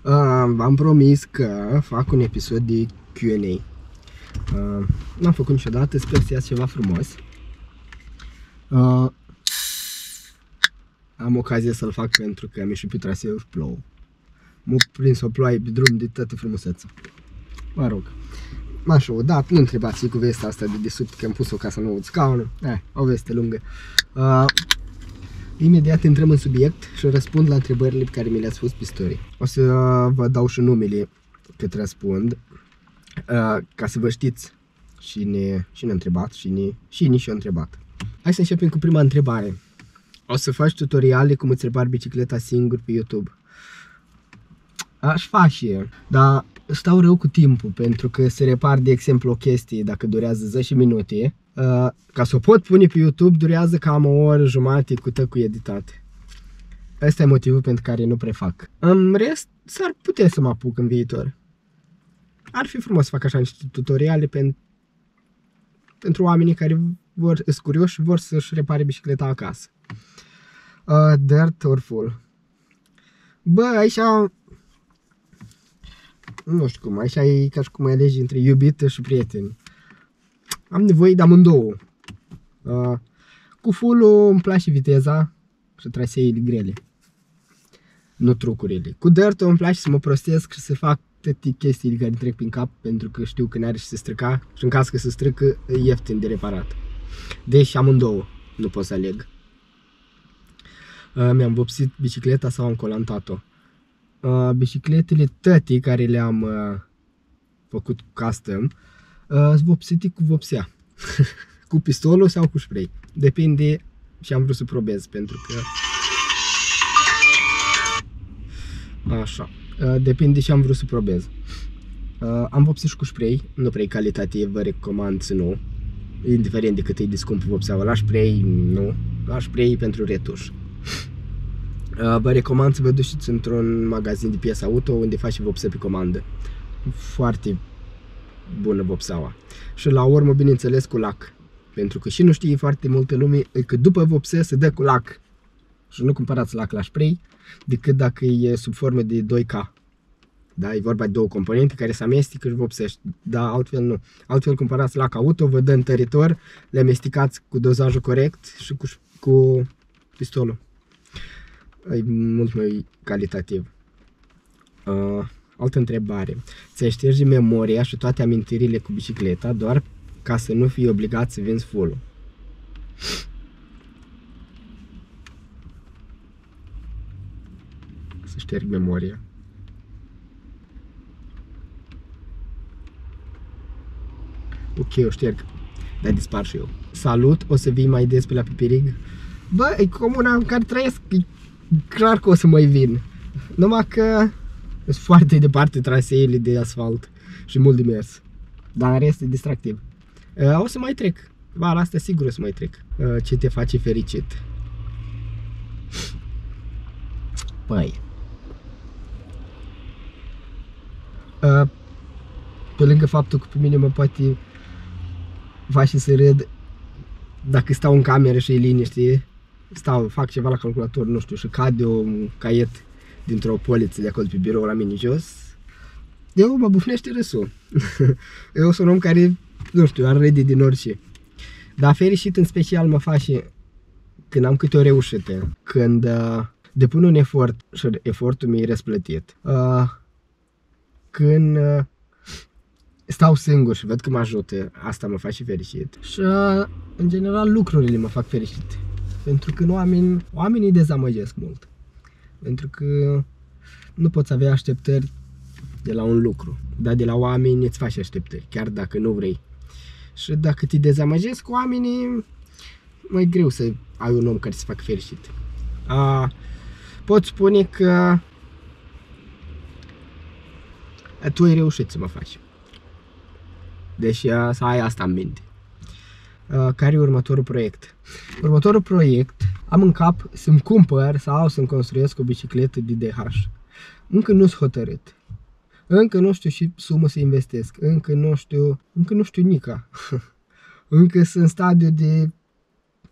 Am promis că fac un episod de Q&A. N-am făcut niciodată, sper să iasă ceva frumos. Am ocazia să-l fac pentru că mi-a șupit traseul și plouă. M-a prins o ploaie pe drum de toată frumusețea. Mă rog. M-aș dat, nu întrebați cu vestea asta de desubt că am pus-o ca să nu aud scaunul. O veste lungă. Imediat intrăm în subiect și răspund la întrebările pe care mi le-ați pus pe story. O să vă dau și numele cât răspund, ca să vă știți cine a întrebat și a întrebat. Hai să începem cu prima întrebare. O să faci tutoriale cum îți repari bicicleta singur pe YouTube? Aș face, dar stau rău cu timpul, pentru că să repar, de exemplu, o chestie dacă durează 10 minute, ca să o pot pune pe YouTube, durează cam o oră jumate cu editate. Asta e motivul pentru care nu prefac. În rest, s-ar putea să mă apuc în viitor. Ar fi frumos să fac așa niște tutoriale pentru oamenii care sunt curioși și vor să-și repare bicicleta acasă. Dirt or full? Bă, aici nu știu cum, aici e ca și cum alegi între iubită și prieteni. Am nevoie de amândouă. Cu full-ul îmi place viteza și traseele grele, nu trucurile. Cu dirt-ul îmi place să mă prostesc și să fac toate chestiile care trec prin cap, pentru că știu că n-are și se strica și în caz că se strică e ieftin de reparat. Deci amândouă, nu pot să aleg. Mi-am vopsit bicicleta sau am colantat-o? Bicicletele toate care le-am făcut custom sunt vopsite cu vopsea. Cu pistolul sau cu spray. Depinde ce am vrut să probez, pentru că așa. Depinde ce am vrut să probez. Am vopsit și cu spray, nu prea calitativ, vă recomand să nu. Indiferent de cât e de scump vopseaua, la spray nu, la spray pentru retuș. Vă recomand să vă duceți într-un magazin de piese auto unde faci vopsea pe comandă. Foarte bună vopseaua. Și la urmă, bineînțeles, cu lac. Pentru că și nu știe foarte multă lume că după vopsea se dă cu lac. Și nu cumpărați lac la spray decât dacă e sub formă de 2K. Da, e vorba de două componente care se amestecă și vopsești. Da, altfel nu. Altfel cumpărați lac auto, vă dă întăritor, le amestecați cu dozajul corect și cu pistolul. E mult mai calitativ. Altă întrebare. Ți-ai șterge memoria și toate amintirile cu bicicleta doar ca să nu fii obligat să vinzi full-ul? Să șterg memoria. Ok, o șterg. Dar dispar și eu. Salut, o să vii mai des pe la Pipirig? Bă, e comuna în care trăiesc, e clar că o să mai vin. Numai că sunt foarte departe traseele de asfalt și mult de mers. Dar în rest e distractiv. O să mai trec. Vara asta sigur o să mai trec. Ce te face fericit? Păi, pe lângă faptul că pe mine mă poate face să râd dacă stau în cameră și e liniște, fac ceva la calculator, nu știu, și cade un caiet dintr-o poliță de acolo pe birou la mine jos, eu mă bufnește râsul. Eu sunt un om care, nu știu, ar râde din orice. Dar fericit în special mă face când am câte o reușită, când depun un efort și efortul mi-e răsplătit. Când stau singur și văd că mă ajută, asta mă face fericit. Și în general lucrurile mă fac fericit. Pentru că oamenii dezamăgesc mult. Pentru că nu poți avea așteptări de la un lucru, dar de la oameni îți faci așteptări, chiar dacă nu vrei. Și dacă te dezamăgesc oamenii, mai greu să ai un om care să facă fericit. Pot spune că tu ai reușit să mă faci. Deci să ai asta în minte. Care e următorul proiect? Următorul proiect am în cap să-mi cumpăr sau să-mi construiesc o bicicletă de DH. Încă nu sunt hotărât. Încă nu știu și sumă să investesc. Încă nu știu nica. Încă sunt în stadiu de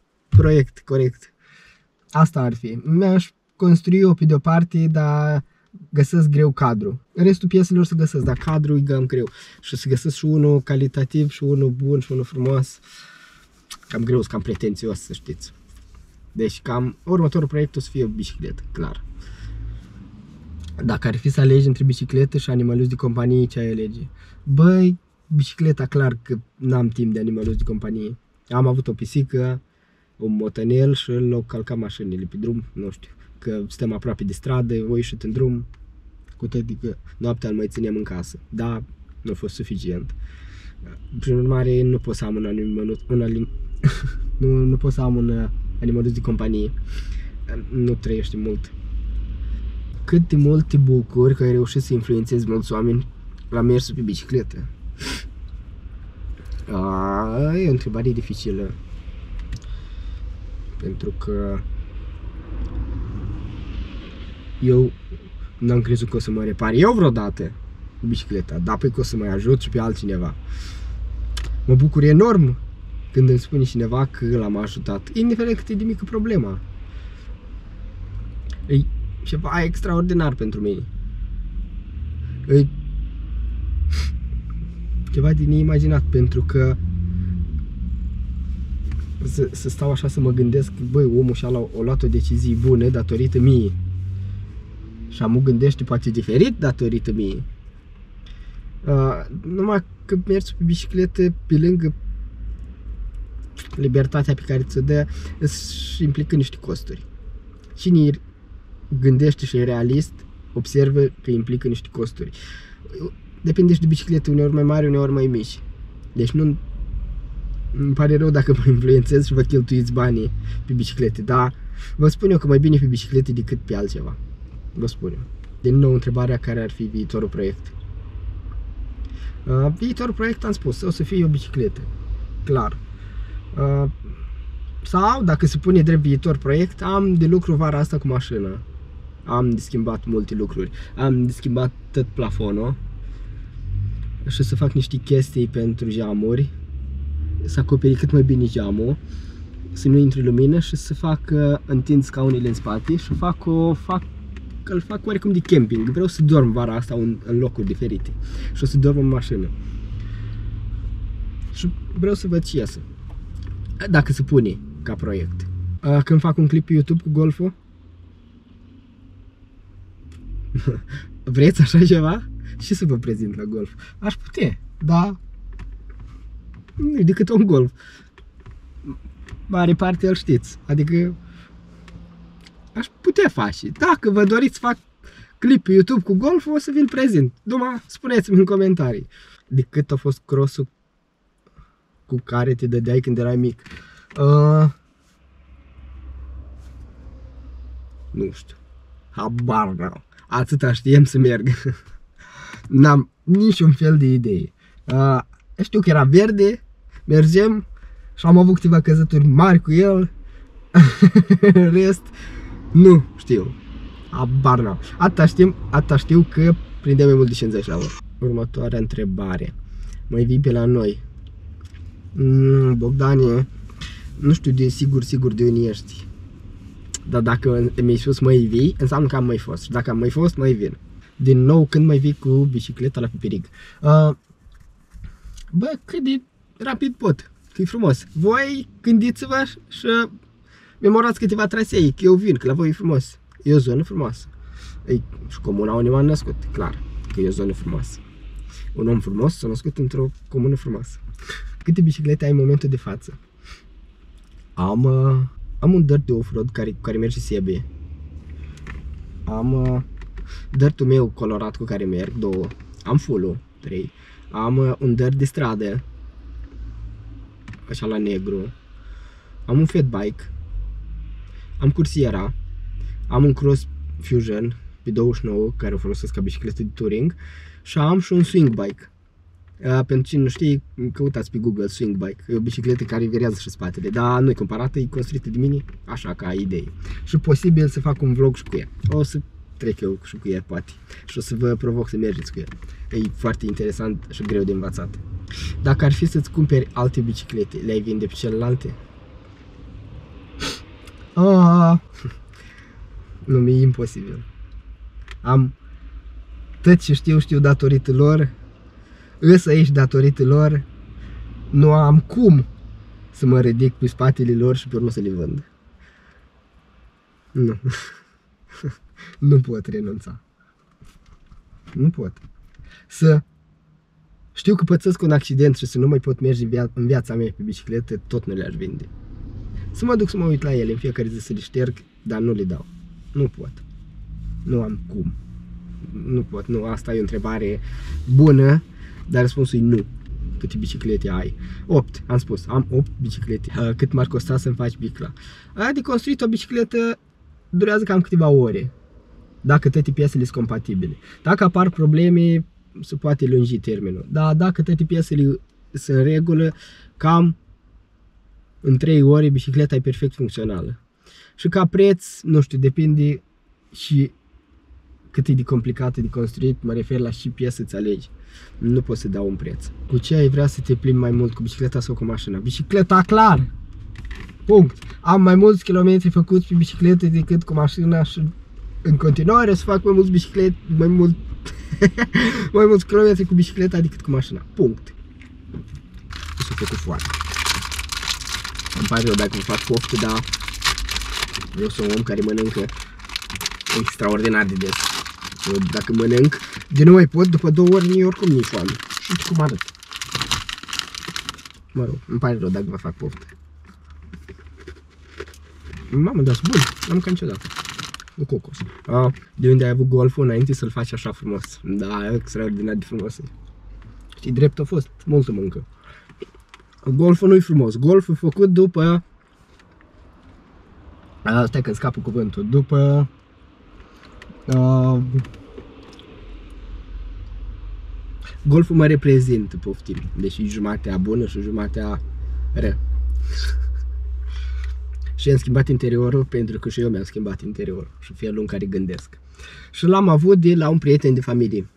proiect corect. Asta ar fi. Mi-aș construi-o pe de-o parte, dar găsesc greu cadru. În restul pieselor să găsesc, dar cadrul e cam greu. Și să găsesc și unul calitativ, și unul bun, și unul frumos. Cam greu, cam pretențios, să știți. Deci cam următorul proiect o să fie o bicicletă, clar. Dacă ar fi să alegi între bicicletă și animaluz de companie, ce ai alege? Băi, bicicleta, clar că n-am timp de animaluz de companie. Am avut o pisică, un motanel și l-au calcat mașinile pe drum, nu știu, că suntem aproape de stradă, o ieșit în drum, cu toate că noaptea îl mai ținem în casă, dar nu a fost suficient. Prin urmare, nu pot să am nu pot să am un animaluz de companie, nu trăiește mult. Cât de mult te bucuri că ai reușit să influențezi mulți oameni la mersul pe bicicletă? E o întrebare dificilă. Pentru că eu n-am crezut că o să mă repar eu vreodată cu bicicleta, dar păi că o să mai ajut și pe altcineva. Mă bucur enorm când îmi spune cineva că l-am ajutat, indiferent cât e de mică problema. E ceva extraordinar pentru mine. E ceva de neimaginat, pentru că să stau așa să mă gândesc, băi, omul și-a luat o decizie bună datorită mie. Și amul gândește poate diferit datorită mie. Numai că mergi pe bicicletă, pe lângă libertatea pe care ți-o dă, își implică niște costuri. Cine gândește și e realist, observă că implică niște costuri. Depinde și de bicicletă, uneori mai mari, uneori mai mici. Deci nu îmi pare rău dacă vă influențez și vă cheltuiți banii pe biciclete, dar vă spun eu că mai bine pe biciclete decât pe altceva. Vă spun eu. Din nou, întrebarea care ar fi viitorul proiect. Viitorul proiect, am spus, o să fie o bicicletă. Clar. Sau, dacă se pune drept viitor proiect, am de lucru vara asta cu mașina. Am de schimbat multe lucruri. Am de schimbat tot plafonul. Și să fac niște chestii pentru geamuri. Să acoperi cât mai bine geamul. Să nu intre lumină și să fac întind scaunele în spate și îl fac oarecum de camping. Vreau să dorm vara asta în locuri diferite. Și o să dorm în mașină. Și vreau să văd ce iasă. Dacă se pune ca proiect. Când fac un clip pe YouTube cu golful? Vreți așa ceva? Și să vă prezint la golf. Aș putea, dar nu e decât un golf. Mare parte îl știți. Adică aș putea face. Dacă vă doriți să fac clip pe YouTube cu golf, o să vi-l prezint. Numai spuneți-mi în comentarii. De cât a fost crossul cu care te dădeai când erai mic? Nu știu. Habar n-am. Atâta știem să merg. N-am niciun fel de idee. Știu că era verde, mergem și am avut câteva căzături mari cu el. Rest, nu știu. Habar n-am. Atâta știu că prindem mai mult de 50 la oră. Următoarea întrebare. Mai vii pe la noi? Bogdane, nu știu de sigur de unde ești. Dar dacă mi-ai spus mai vii, înseamnă că am mai fost. Și dacă am mai fost, mai vin. Din nou, când mai vii cu bicicleta la Pipirig? Bă, cât de rapid pot, că e frumos. Voi gândiți-vă și memorați câteva trasee, că eu vin, că la voi e frumos. E o zonă frumoasă. Și comuna unde m-am născut, clar, că e o zonă frumoasă. Un om frumos s-a născut într-o comună frumoasă. Câte biciclete ai în momentul de față? Am un dirt de off-road care merge Sebie. Am dirtul meu colorat cu care merg, 2. Am full-ul, 3. Am un dirt de stradă, așa la negru. Am un fat bike. Am cursiera. Am un Cross Fusion pe 29 care o folosesc ca bicicletă de touring. Și am și un swing bike. Pentru cine nu știe, căutați pe Google swing bike. E o bicicletă care virează și spatele, dar nu e comparată, e construită de mine, așa ca idee. Și posibil să fac un vlog și cu ea. O să trec eu și cu ea, poate. Și o să vă provoc să mergeți cu ea. E foarte interesant și greu de învățat. Dacă ar fi să-ți cumperi alte biciclete, le-ai vinde pe celelalte? Nu, mi-e imposibil. tot ce știu datorită lor, îs aici datorită lor, nu am cum să mă ridic pe spatele lor și pe urmă să le vând. Nu. Nu pot renunța. Nu pot. Să știu că pățesc un accident și să nu mai pot merge în viața mea pe bicicletă, tot nu le-aș vinde. Să mă duc să mă uit la ele în fiecare zi să le șterg, dar nu le dau. Nu pot. Nu am cum. Nu pot. Nu, asta e o întrebare bună, dar răspunsul e nu. Câte biciclete ai? 8, am spus. Am 8 biciclete. Cât m-ar costa să-mi faci bicla? De construit o bicicletă durează cam câteva ore. Dacă toate piesele sunt compatibile. Dacă apar probleme, se poate lungi termenul. Dar dacă toate piesele sunt în regulă, cam în 3 ore bicicleta e perfect funcțională. Și ca preț, nu știu, depinde și cât e de complicată de construit, mă refer la și piesă îți alegi. Nu pot să dau un preț. Cu ce ai vrea să te plimbi mai mult, cu bicicleta sau cu mașina? Bicicleta, clar! Punct! Am mai mulți kilometri făcuți pe bicicletă decât cu mașina și în continuare să fac mai mulți biciclete, mai mulți kilometri cu bicicleta decât cu mașina. Punct! S-a făcut foarte. Îmi pare rău dacă vă fac poftă, dar eu sunt un om care mănâncă extraordinar de des. Eu, dacă mănânc, de nu mai pot, după 2 ori oricum nu-i foame. Și uite cum arăt. Mă rog, îmi pare rău dacă vă fac poftă. Mamă, dar sunt bun, n-am mâncat niciodată. Cu cocos. De unde ai avut golful înainte să-l faci așa frumos? Da, extraordinar de frumos. Știi, drept a fost multă muncă. Golful nu-i frumos. Golful e făcut după... stai că-mi scapă cuvântul. După... golful mă reprezintă, poftim. Deși jumatea bună și jumatea rea. Și am schimbat interiorul pentru că și eu mi-am schimbat interiorul și felul în care gândesc. Și l-am avut de la un prieten de familie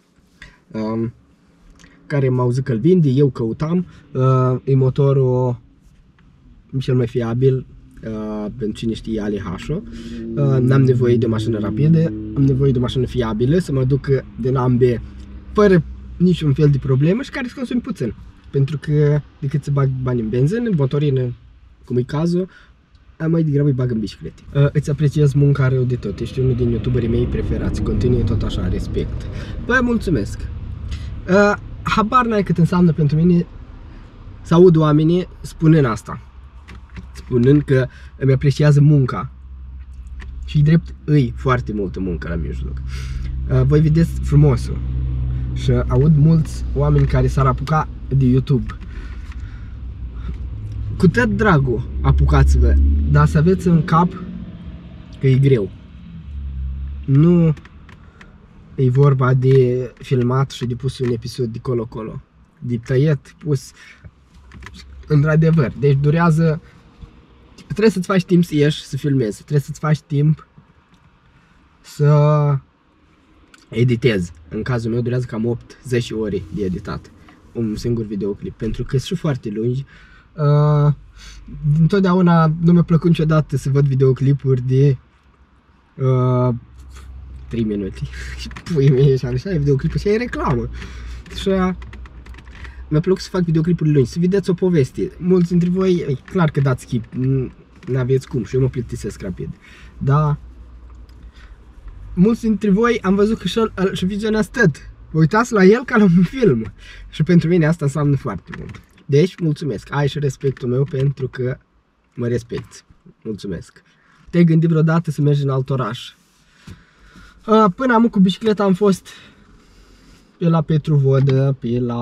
care m-au zis că îl vinde, eu căutam, e motorul cel mai fiabil pentru cine știe AliHo. N-am nevoie de o mașină rapidă, am nevoie de o mașină fiabilă să mă duc din A în B fără niciun fel de problemă și care să consumi puțin. Pentru că decât să bag bani în benzină, în motorină, cum e cazul, mai degrabă îi bag în biciclete. Îți apreciez munca rău de tot, ești unul din youtuberii mei preferați, continue tot așa, respect. Bă, mulțumesc! Habar n-ai cât înseamnă pentru mine să aud oamenii spunând asta. Spunând că îmi apreciază munca. Și drept îi foarte multă muncă la mijloc. Voi vedeți frumosul. Și aud mulți oameni care s-ar apuca de YouTube. Cu tot dragul apucați-vă, dar să aveți în cap că e greu. Nu e vorba de filmat și de pus un episod de colo-colo. De tăiet, pus într-adevăr. Deci durează... Trebuie să-ți faci timp să ieși să filmezi. Trebuie să-ți faci timp să editezi. În cazul meu durează cam 8-10 ore de editat un singur videoclip, pentru că sunt și foarte lungi. Întotdeauna nu mi-a plăcut niciodată să văd videoclipuri de 3 minute. Și pui mei și așa, videoclipul și e reclamă. Și mi-a plăcut să fac videoclipuri lungi, să vedeți o poveste. Mulți dintre voi, e clar că dați skip, n-aveți cum și eu mă plictisesc rapid. Dar mulți dintre voi am văzut că și vizionați tot. Vă uitați la el ca la un film. Și pentru mine asta înseamnă foarte mult. Deci, mulțumesc. Ai și respectul meu pentru că mă respecti. Mulțumesc. Te-ai gândit vreodată să mergi în alt oraș? Până am cu bicicleta am fost pe la Petrovodă,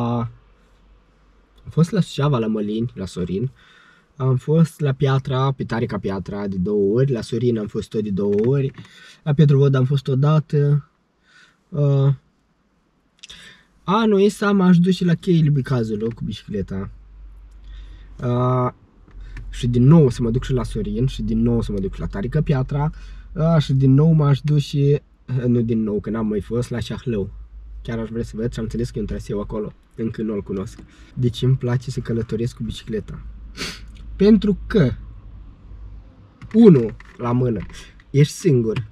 am fost la Suceava, la Mălini, la Sorin. Am fost la Piatra, pe Tarica Piatra de 2 ori. La Sorin am fost tot de 2 ori. La Petrovodă am fost odată. Anul ăsta m-aș duce la Cheile Bicazului cu bicicleta. Și din nou să mă duc și la Sorin și din nou să mă duc la Tarica Piatra. Și din nou m-aș duce, nu din nou, că n-am mai fost, la Ceahlău. Chiar aș vrea să văd și am înțeles că e un traseu acolo. Încă nu-l cunosc. Deci îmi place să călătoresc cu bicicleta. Pentru că 1. La mână. Ești singur.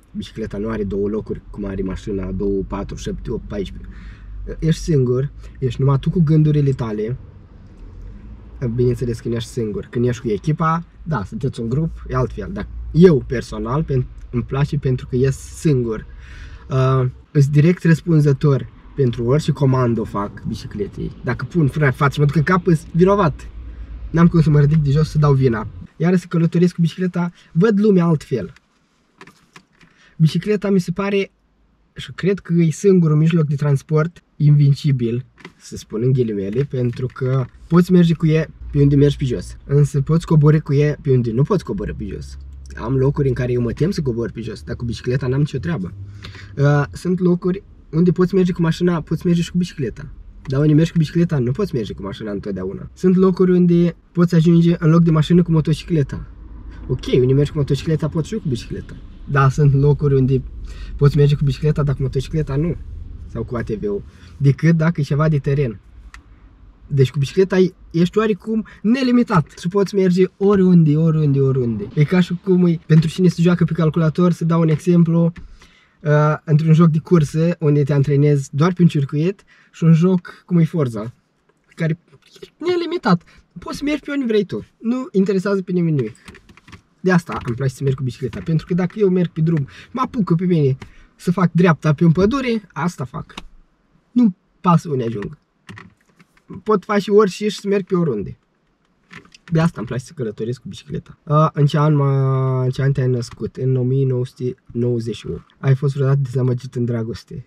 Bicicleta nu are 2 locuri, cum are mașina, 2, 4, 7, 8, 14. Ești singur, ești numai tu cu gândurile tale. Bineînțeles când ești singur. Când ești cu echipa, da, sunteți un grup, e altfel. Dar eu, personal, îmi place pentru că ies singur. Îs direct răspunzător pentru orice comandă o fac bicicletei. Dacă pun frâna în față și mă duc în cap, îs vinovat. N-am cum să mă ridic de jos să dau vina. Iar să călătoresc cu bicicleta, văd lumea altfel. Bicicleta mi se pare, și cred că e singurul mijloc de transport invincibil, să spun în ghilimele, pentru că poți merge cu ea pe unde mergi pe jos, însă poți coborî cu ea pe unde nu poți coborî pe jos. Am locuri în care eu mă tem să cobor pe jos, dar cu bicicleta n-am nicio treabă. Sunt locuri unde poți merge cu mașina, poți merge și cu bicicleta. Dar unde mergi cu bicicleta, nu poți merge cu mașina întotdeauna. Sunt locuri unde poți ajunge în loc de mașină cu motocicleta. Ok, unde mergi cu motocicleta, poți și eu cu bicicleta. Dar sunt locuri unde poți merge cu bicicleta, dar cu motocicleta nu. Sau cu ATV-ul. Decât dacă e ceva de teren. Deci cu bicicleta ești oarecum nelimitat. Și poți merge oriunde, oriunde, oriunde. E ca și cum e, pentru cine se joacă pe calculator, să dau un exemplu, într-un joc de cursă, unde te antrenezi doar pe un circuit, și un joc cum e Forza, care e nelimitat. Poți să mergi pe unde vrei tu. Nu interesează pe nimeni nimic. De asta îmi place să merg cu bicicleta, pentru că dacă eu merg pe drum, mă apucă pe mine să fac dreapta pe un pădure, asta fac. Nu pasă unde ajung. Pot face orice și să merg pe oriunde. De asta îmi place să călătoresc cu bicicleta. În ce an te-ai născut? În 1998. Ai fost vreodată dezamăgit în dragoste?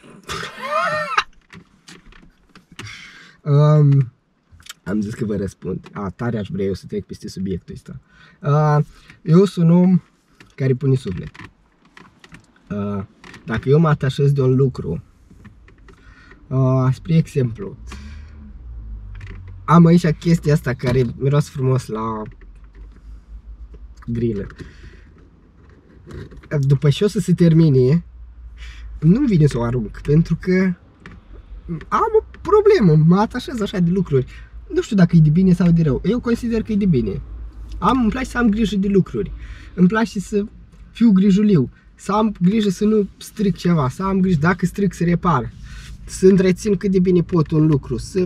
Am zis că vă răspund. Tare aș vrea eu să trec peste subiectul ăsta. Eu sunt un om care pune suflet. Dacă eu mă atașez de un lucru, spre exemplu, am aici chestia asta care miroase frumos la grilă. După ce o să se termine, nu-mi vine să o arunc, pentru că am o problemă, mă atașez așa de lucruri. Nu știu dacă e de bine sau de rău, eu consider că e de bine. Îmi place să am grijă de lucruri, îmi place să fiu grijuliu, să am grijă să nu stric ceva, să am grijă, dacă stric să repar, să întrețin cât de bine pot un lucru, să...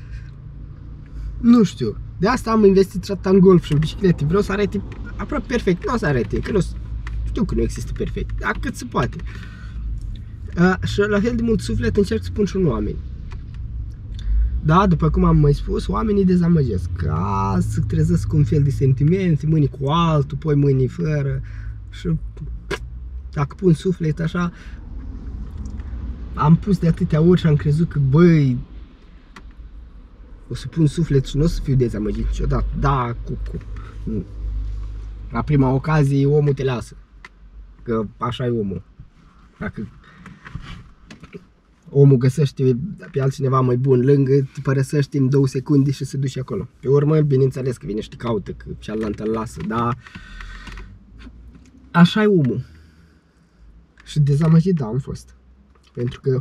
Nu știu, de asta am investit atât în golf și în biciclete, vreau să arate aproape perfect, nu o să arate, că nu știu că nu există perfect, dar cât se poate. Și la fel de mult suflet încerc să pun și în oameni. Da, după cum am mai spus, oamenii dezamăgesc, ca să trezesc cu un fel de sentimente, mâini cu altul, poi mâini fără. Și dacă pun suflet așa, am pus de atâtea ori și am crezut că, băi, o să pun suflet și nu o să fiu dezamăgit niciodată. Da, cucu. La prima ocazie omul te lasă, că așa e omul. Dacă omul găsește pe altcineva mai bun lângă, te părăsește în 2 secunde și se duce acolo. Pe urmă, bineînțeles că vine și te caută, că cealaltă îl lasă, dar așa e omul. Și dezamăgit, da, am fost. Pentru că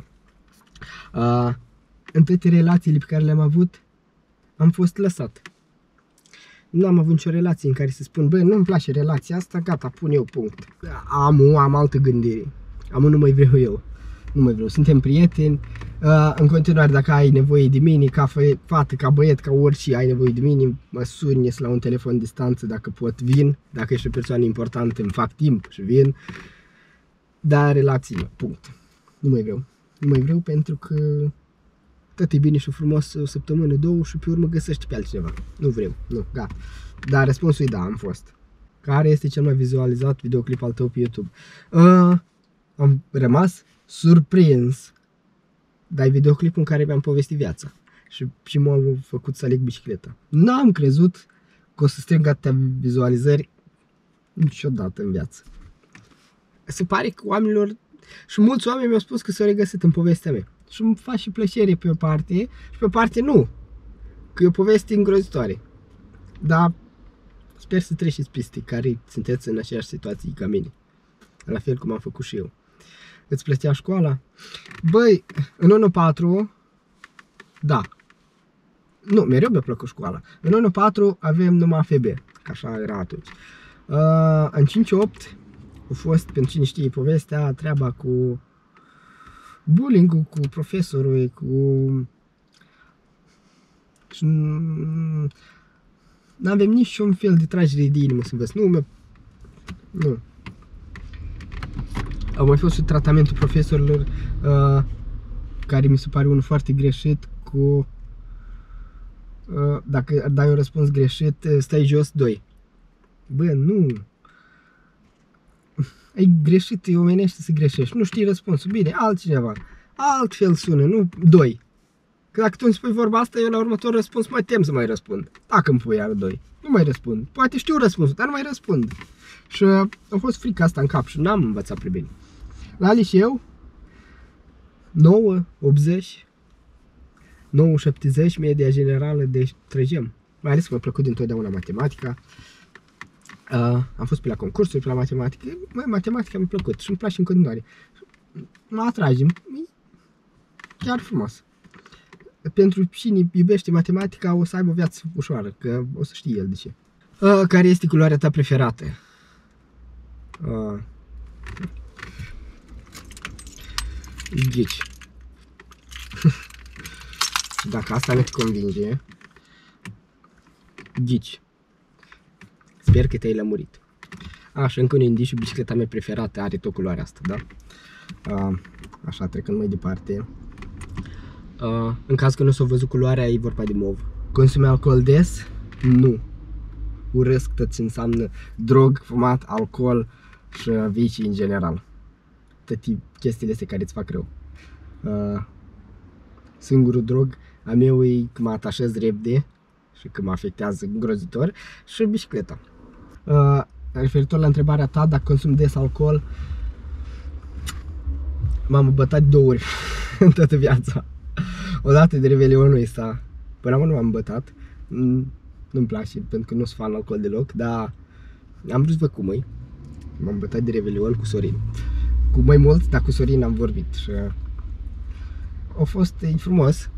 în toate relațiile pe care le-am avut, am fost lăsat. Nu am avut nicio relație în care să spun, bă, nu-mi place relația asta, gata, pun eu punct. Am altă gândire. Nu mai vreau eu. Nu mai vreau. Suntem prieteni. În continuare, dacă ai nevoie de mine, ca fată, ca băiet, ca orice, ai nevoie de mine, mă suni la un telefon distanță, dacă pot, vin. Dacă ești o persoană importantă, îmi fac timp și vin. Dar relații, punct. Nu mai vreau. Nu mai vreau pentru că tot e bine și frumos o săptămână, 2 și pe urmă găsești pe altcineva. Nu vreau, nu, gata. Dar răspunsul e da, am fost. Care este cel mai vizualizat videoclip al tău pe YouTube? Am rămas surprins. Dar e videoclipul în care mi-am povestit viața. Și m-a făcut să aleg bicicleta. N-am crezut că o să strâng atâtea vizualizări niciodată în viață. Se pare că oamenilor, și mulți oameni mi-au spus că s-au regăsit în povestea mea. Și îmi fac și plăcere pe o parte și pe o parte nu. Că e o poveste îngrozitoare. Dar sper să treceți peste care sunteți în aceeași situație ca mine. La fel cum am făcut și eu. Îți plăcea școala? Băi, în 1-4, da. Nu, mereu mi-a plăcut școala. În 1-4 avem numai FB, că așa era atunci. În 5-8 a fost, pentru cine știe povestea, treaba cu bullying-ul, cu profesorul, cu... Și n-avem niciun fel de tragere de inimă să vezi. Nu. A mai fost și tratamentul profesorilor, care mi se pare unul foarte greșit, cu dacă dai un răspuns greșit, stai jos 2. Bă, nu. E greșit, e omenește să greșești. Nu știi răspunsul. Bine, altcineva. Altfel sună, nu 2. Că dacă tu îmi spui vorba asta, eu la următor răspuns mă tem să mai răspund. Dacă îmi pui iar 2. Nu mai răspund. Poate știu răspunsul, dar nu mai răspund. Și a fost frica asta în cap și n-am învățat prea bine. La liceu, 9, 80, 9, 70, media generală, deci trăgem. Mai ales că mi-a plăcut dintotdeauna matematica. Am fost pe la concursuri, pe la matematică. Matematica mi-a plăcut și îmi place în continuare. Mă atrage, e chiar frumos. Pentru cine iubește matematica o să aibă o viață ușoară, că o să știe el de ce. Care este culoarea ta preferată? Ghici. Dacă asta nu te convinge, ghici. Sper că te-ai lămurit. Și încă un indiciu, bicicleta mea preferată are tot culoarea asta, da? Așa, trecând mai departe. În caz că nu s-a văzut culoarea, e vorba de mov. Consumi alcool des? Nu. Urăsc tot ce înseamnă drog, fumat, alcool și vicii în general. Toate chestiile astea care îți fac rău. Singurul drog a meu e că mă atașez repede și că mă afectează îngrozitor și bicicleta. Referitor la întrebarea ta, dacă consum des alcool, m-am bătat 2 ori în toată viața. Odată de Revelionul ăsta, până acum nu m-am bătat, nu-mi place pentru că nu sunt fan alcool deloc, dar am vrut să văd cum e. M-am bătat de Revelion cu Sorin. Cu mai mulți, dar cu Sorin am vorbit și a fost frumos.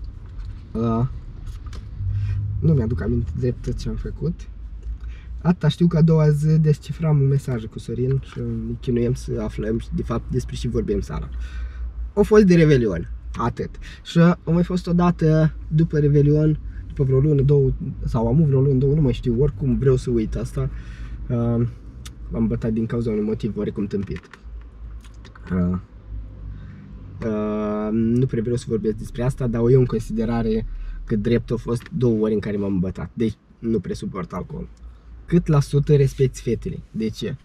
Nu mi-aduc aminte drept tot ce am făcut. Atâta știu că a doua zi descifram un mesaj cu Sorin și ne chinuiem să aflăm de fapt despre ce vorbim seara. A fost de Revelion, atât. Și a mai fost odată după Revelion, după vreo lună, 2, sau am vreo lună, 2, nu mai știu, oricum vreau să uit asta. M-am bătat din cauza unui motiv oarecum tâmpit. Nu prea vreau să vorbesc despre asta, dar o iau în considerare că drept a fost 2 ori în care m-am bătat. Deci nu prea suport alcool. Cât la sută respecti fetele? De ce?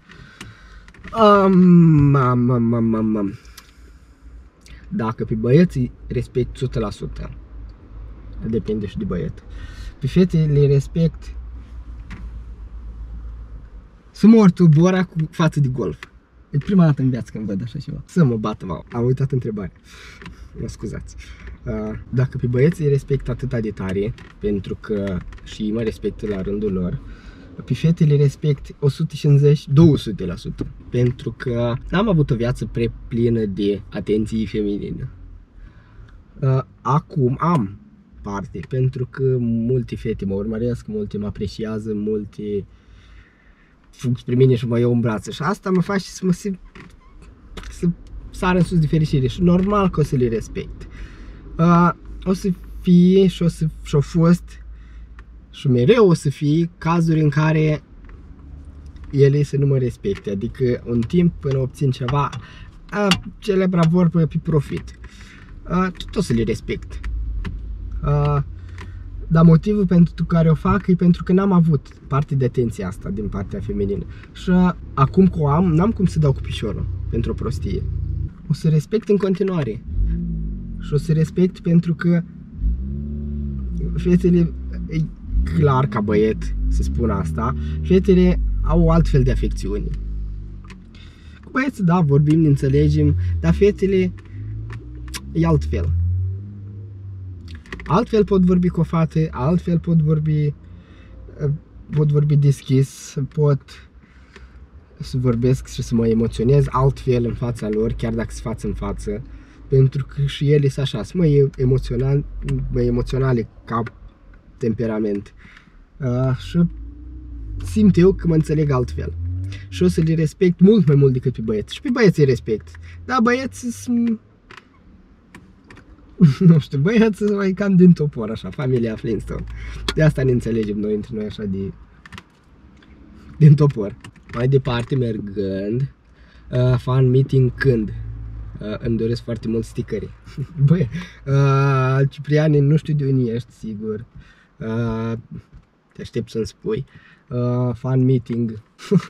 Dacă pe băieți respect 100%, depinde și de băiet. Pe fete le respect să mor tu bora cu față de golf. E prima dată în viață când văd așa ceva. Să mă bată, am uitat întrebarea. Mă scuzați. Dacă pe băieți îi respect atâta de tare, pentru că și ei mă respectă la rândul lor, pe fete le respect 150-200%, pentru că n-am avut o viață plină de atenție feminină. Acum am parte, pentru că multe fete mă urmăresc, multe mă apreciază, multe fug spre mine și mă iau în brațe și asta mă face să mă simt, să sar în sus de fericire și normal că o să le respect. O să fie și o fost și mereu o să fie cazuri în care ele să nu mă respecte, adică un timp până obțin ceva, celebra vorbă pe profit. Tot o să le respect. Dar motivul pentru care o fac e pentru că n-am avut parte de atenție asta din partea feminină. Și acum că o am, n-am cum să dau cu piciorul pentru o prostie. O să respect în continuare. Și o să respect pentru că fetele, e clar ca băiet să spun asta, fetele au o altfel de afecțiune. Cu băieții, da, vorbim, ne înțelegem, dar fetele e altfel. Altfel pot vorbi cu o fată, altfel pot vorbi deschis, pot să vorbesc și să mă emoționez altfel în fața lor, chiar dacă sunt față în față, pentru că și ele sunt așa, sunt mai emoționale ca temperament. Și simt eu că mă înțeleg altfel. și o să le respect mult mai mult decât pe băieți. Și pe băieți îi respect. Dar băieți sunt... nu știu, băieți sunt mai cam din topor, așa, familia Flintstone. De asta ne înțelegem noi între noi așa din topor. Mai departe mergând, fan meeting când? Îmi doresc foarte mult sticării. Băi, Cipriane, nu știu de unde ești, sigur. Te aștept să-mi spui. Fan meeting.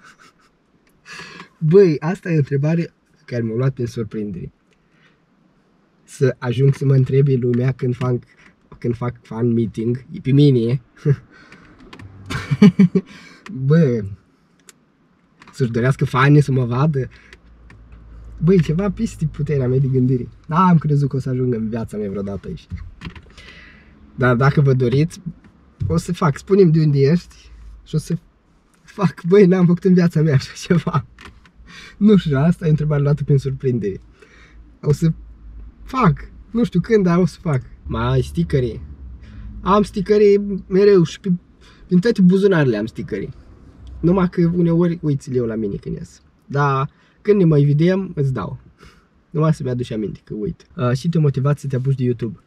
Băi, asta e o întrebare care m-a luat prin surprindere. Să ajung să mă întrebi lumea când fac fan meeting, e pe mine. Bă, să-și dorească fanii să mă vadă. Băi, ceva peste puterea mea de gândire. N-am crezut că o să ajung în viața mea vreodată aici. Dar dacă vă doriți, o să fac. Spune-mi de unde ești și o să fac. Băi, n-am făcut în viața mea așa ceva. Nu știu, asta e întrebarea luată prin surprindere. O să fac. Nu știu când, dar o să fac. Mai sticării. Am sticării mereu și prin toate buzunarele am sticării. Numai că uneori uiți-le eu la mine când ies. Dar când ne mai vedem, îți dau. Numai să-mi aduci aminte că uit. Și te-a motivat să te apuci de YouTube?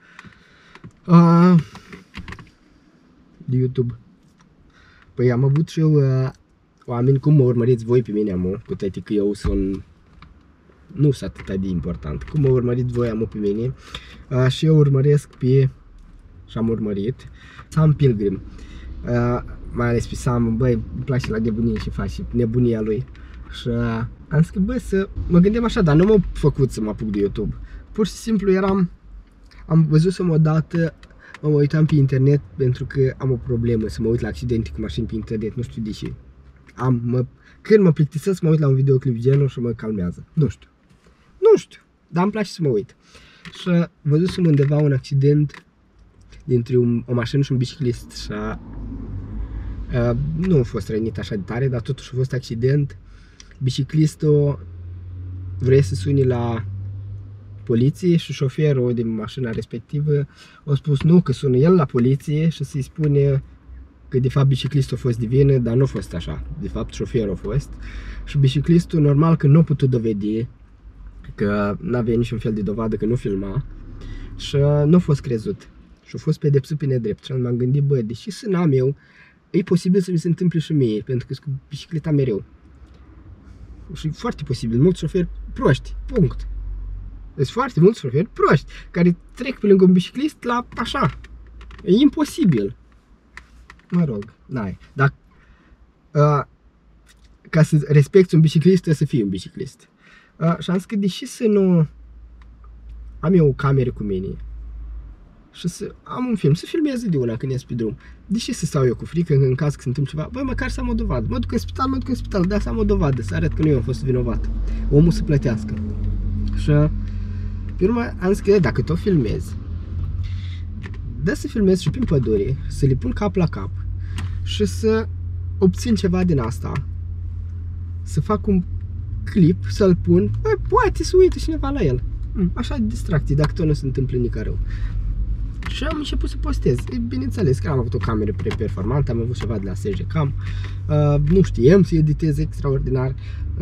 De YouTube. Păi am avut și eu oameni, cum mă urmăriți voi pe mine, amu, cu toate că eu sunt... Nu sunt atât de important. Cum mă urmăriți voi, amu, pe mine. Și eu urmăresc pe... Și am urmărit Sam Pilgrim. Mai ales pe Sam, băi, îmi place la nebunie și face nebunia lui. Și am zis că, bă, să mă gândeam așa, dar nu m-am făcut să mă apuc de YouTube. Pur și simplu am văzut odată, mă uitam pe internet pentru că am o problemă să mă uit la accidente cu mașini pe internet, nu știu de ce. Când mă plictisesc, mă uit la un videoclip genul și mă calmează. Nu știu, dar îmi place să mă uit. Și văzusem undeva un accident dintre o mașină și un biciclist și nu a fost rănit așa de tare, dar totuși a fost accident. Biciclistul vrea să suni la poliție și șoferul din mașina respectivă a spus nu, că sună el la poliție și să-i spune că de fapt biciclistul a fost de vină, dar nu a fost așa. De fapt șoferul a fost. Și biciclistul normal că nu a putut dovedi, că n-avea niciun fel de dovadă, că nu filma și nu a fost crezut. Și a fost pedepsit pe nedrept. Și m-am gândit, bă, deși să n-am eu, e posibil să mi se întâmple și mie, pentru că sunt cu bicicleta mereu. Și foarte posibil, mulți șoferi proști, punct. Sunt foarte mulți șoferi proști, care trec pe lângă un biciclist la așa. E imposibil. Mă rog, n-ai. Dar ca să respecti un biciclist, trebuie să fii un biciclist. Și am zis că deși să nu am eu o cameră cu mine și să am un film, să filmez de una când ies pe drum, deși să stau eu cu frică în caz că se întâmplă ceva, băi, măcar să am o dovadă. Mă duc în spital, dar să am o dovadă, să arăt că nu eu am fost vinovat. Omul să plătească. Și pe urmă am zis că dacă tot filmez, da să filmez și prin pădure, să le pun cap la cap și să obțin ceva din asta. Să fac un clip, să-l pun, băi, poate să uite cineva la el. Așa de distracție, dacă tot nu se întâmplă nici rău. Și am început să postez. Bineînțeles că am avut o cameră performantă, am avut ceva de la SG Cam. Nu știam să editez extraordinar.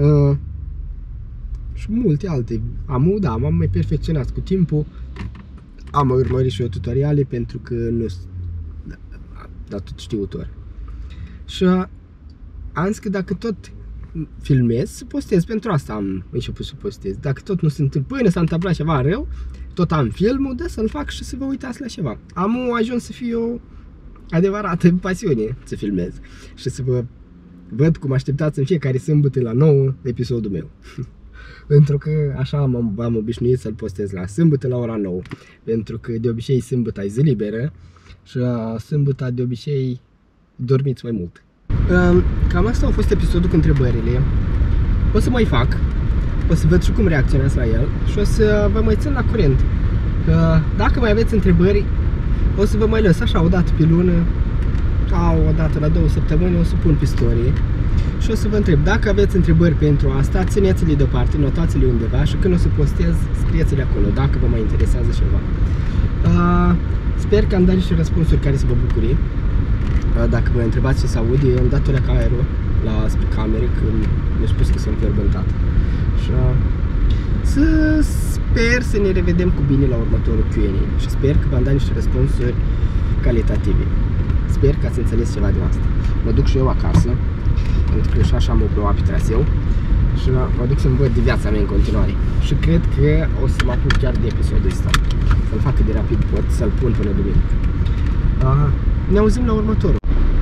Și multe alte. M-am mai perfecționat cu timpul. Am mai urmărit și eu tutoriale pentru că nu sunt tot știutor. Și am zis că dacă tot filmez, să postez. Pentru asta am început să postez. Dacă tot nu se întâmplă, până s-a întâmplat ceva rău, tot am filmul, da, să-l fac și să vă uitați la ceva. Am ajuns să fie o adevărată pasiune să filmez și să vă văd cum așteptați în fiecare sâmbătă la 9 episodul meu. Pentru că așa am obișnuit să-l postez la sâmbătă la ora 9. Pentru că de obicei sâmbătă e zi liberă și sâmbătă de obicei dormiți mai mult. Cam asta a fost episodul cu întrebările. O să mai fac, o să văd și cum reacționați la el și o să vă mai țin la curent. Dacă mai aveți întrebări, o să vă mai lăs așa o dată pe lună sau o dată la 2 săptămâni, o să pun pe story și o să vă întreb. Dacă aveți întrebări pentru asta, țineți-le deoparte, notați-le undeva și când o să postez, scrieți-le acolo, dacă vă mai interesează ceva. Sper că am dat și răspunsuri care să vă bucure. Dacă vă întrebați ce se aude, eu am dat o leacă aerul la camere când mi-a spus că sunt înfierbântat. Și să sper să ne revedem cu bine la următorul Q&A și sper că v-am dat niște răspunsuri calitative. Sper că ați înțeles ceva din asta. Mă duc și eu acasă, pentru că și așa am plouat pe traseu și mă duc să-mi văd de viața mea în continuare. Și cred că o să mă apuc chiar de episodul ăsta. Să-l fac cât de rapid pot, să-l pun până duminică. Ne auzim la următorul.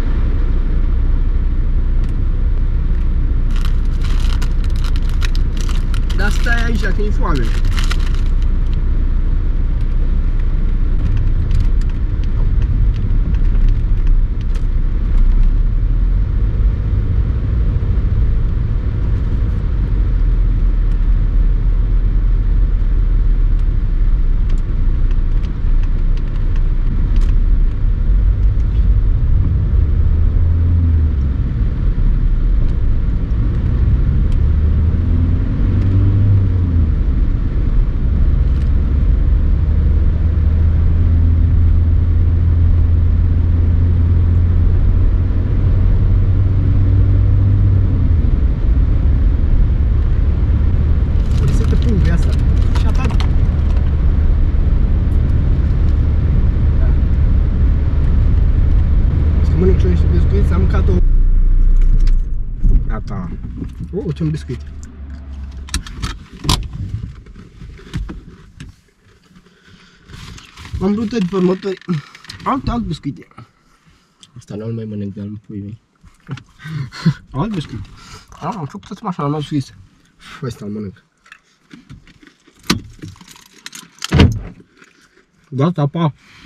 Dar stai aici, că e foame. Mănânc și niște biscuiți, am mâncat o... Gata. Ce un biscuit. M-am brutat de următori. Alt biscuit. Asta nu-l mai mănânc, dar nu pui mei. Alt biscuit. Am făcut așa, l-am suis. Ăsta-l mănânc. Gata, pa!